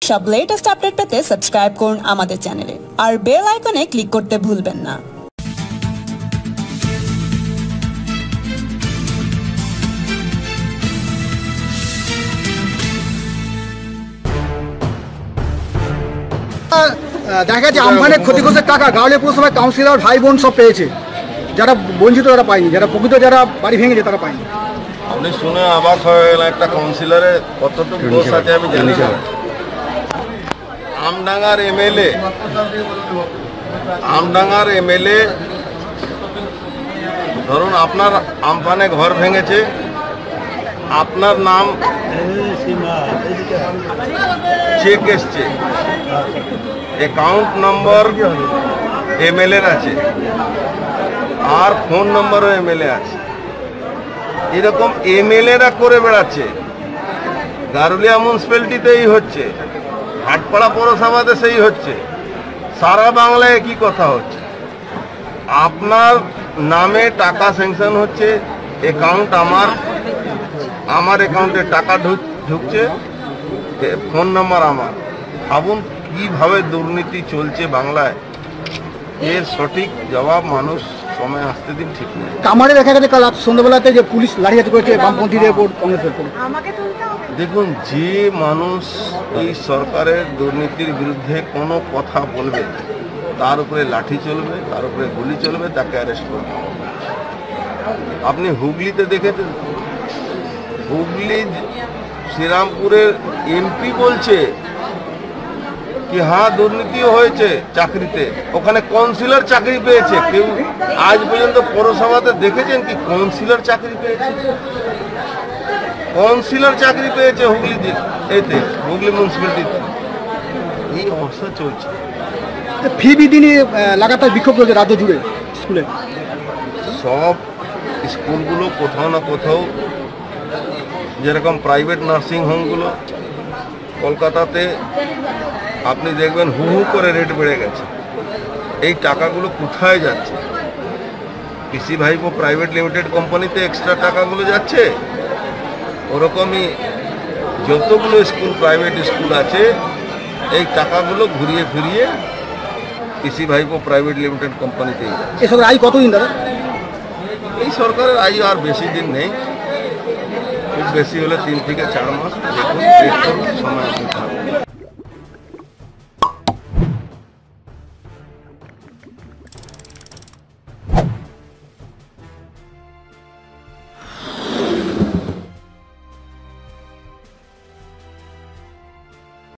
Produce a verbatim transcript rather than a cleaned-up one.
সব latest update পেতে subscribe করুন আমাদের চ্যানেলে আর বেল আইকনে ক্লিক করতে ভুলবেন না। দেখা যাচ্ছে আমফানের ক্ষতিগ্রস্তের টাকা গাঁওয়ালী পৌরসভায় কাউন্সিলর ভাই বোন সব পেয়েছে, যারা বঞ্চিত তারা পায়নি, যারা প্রকৃত যারা বাড়ি ভেঙেছে তারা পায়নি। আপনি শুনে অবাক হয়ে গেলেন, একটা কাউন্সিলরে কতটুকু দোষ আছে আমি জানি না। আমডাঙ্গার এমএলএ আমডাঙ্গার এমএলএ ধরুন আপনার আমফানে ঘর ভেঙেছে, আপনার নাম চেক এসছে, অ্যাকাউন্ট নম্বর এমএলএর আছে আর ফোন নম্বরও এমএলএ আছে। এরকম এমএলএরা করে বেড়াচ্ছে। গারুলিয়া মিউনিসিপ্যালিটিতেই হচ্ছে, হাটপাড়া পৌরসভাতে সেই হচ্ছে, সারা বাংলায় কি কথা হচ্ছে। আপনার নামে টাকা স্যাংশন হচ্ছে, অ্যাকাউন্ট আমার আমার অ্যাকাউন্টে টাকা ঢুকছে, ফোন নাম্বার আমার। ভাবুন কিভাবে দুর্নীতি চলছে বাংলায়। এর সঠিক জবাব মানুষ সময় আসতে দিন, ঠিক নেই। কামারে দেখা গেছে কাল সন্ধ্যাবেলাতে যে পুলিশ লাঠিচার্জ করেছে বামপন্থীদের উপর, কংগ্রেসের উপর। দেখুন, যে মানুষ এই সরকারের দুর্নীতির বিরুদ্ধে কোনো কথা বলবে তার উপরে লাঠি চলবে, তার উপরে গুলি চলবে, তাকে অ্যারেস্ট করবে। আপনি হুগলিতে দেখেছেন, হুগলি শ্রীরামপুরের এমপি বলছে কি হ্যাঁ দুর্নীতিও হয়েছে চাকরিতে, ওখানে কাউন্সিলর চাকরি পেয়েছে। কেউ আজ পর্যন্ত পৌরসভাতে দেখেছেন কি কাউন্সিলর চাকরি পেয়েছে? কাউন্সিলর চাকরি পেয়েছে হুগলিতে, এতে হুগলি মিউনিসিপ্যালিটিতে। এই অবস্থা চলছে। ফি বৃদ্ধি নিয়ে লাগাতার বিক্ষোভ চলছে রাজ্য জুড়ে স্কুলে। সব স্কুলগুলো কোথাও না কোথাও, যেরকম প্রাইভেট নার্সিং হোমগুলো কলকাতাতে আপনি দেখবেন হু হু করে রেট বেড়ে গেছে। এই টাকাগুলো কোথায় যাচ্ছে? পিসি ভাইপো প্রাইভেট লিমিটেড কোম্পানিতে এক্সট্রা টাকাগুলো যাচ্ছে। ওরকমই যতগুলো স্কুল প্রাইভেট স্কুল আছে, এই টাকাগুলো ঘুরিয়ে ফিরিয়ে পিসি ভাইপো প্রাইভেট লিমিটেড কোম্পানিতেই যাচ্ছে। এসব আয় কতদিন দাদা? এই সরকারের আয় আর বেশি দিন নেই, খুব বেশি হলে তিন থেকে চার মাস। দেখুন সময়